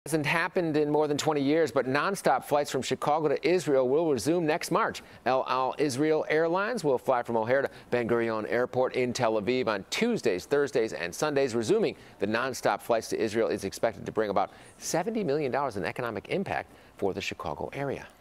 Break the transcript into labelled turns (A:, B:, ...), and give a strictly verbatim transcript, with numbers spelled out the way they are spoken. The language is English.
A: Hasn't happened in more than twenty years, but nonstop flights from Chicago to Israel will resume next March. El Al Israel Airlines will fly from O'Hare to Ben Gurion Airport in Tel Aviv on Tuesdays, Thursdays, and Sundays. Resuming the nonstop flights to Israel is expected to bring about seventy million dollars in economic impact for the Chicago area.